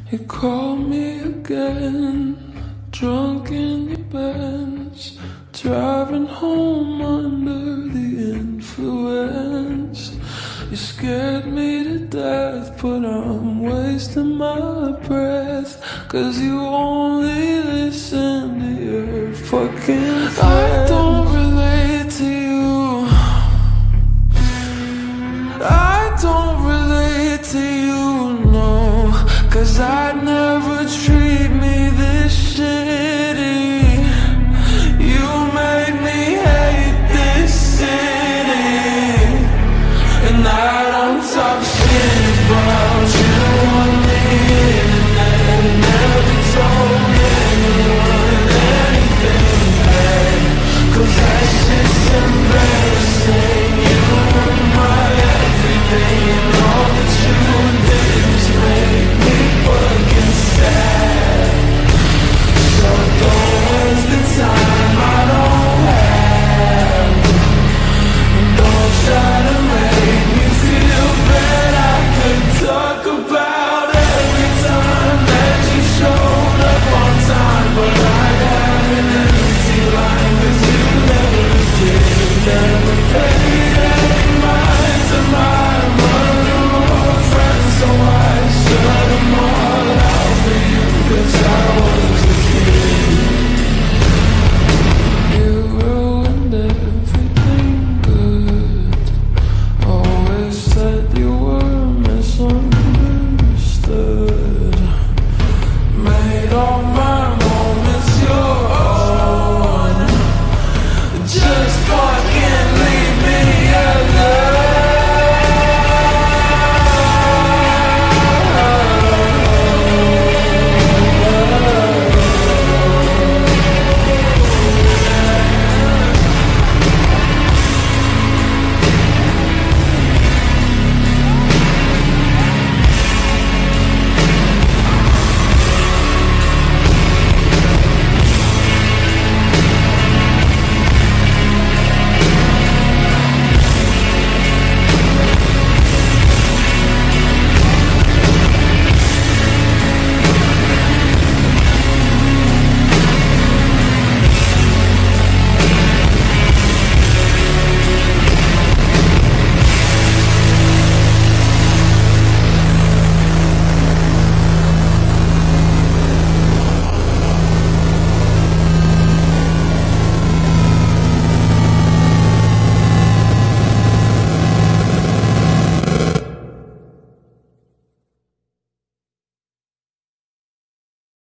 You called me again, drunk in your Benz, driving home under the influence. You scared me to death, but I'm wasting my breath, 'cause you only listen to your fucking friends. I don't relate to you, I don't relate to you, no, 'cause I'd never treat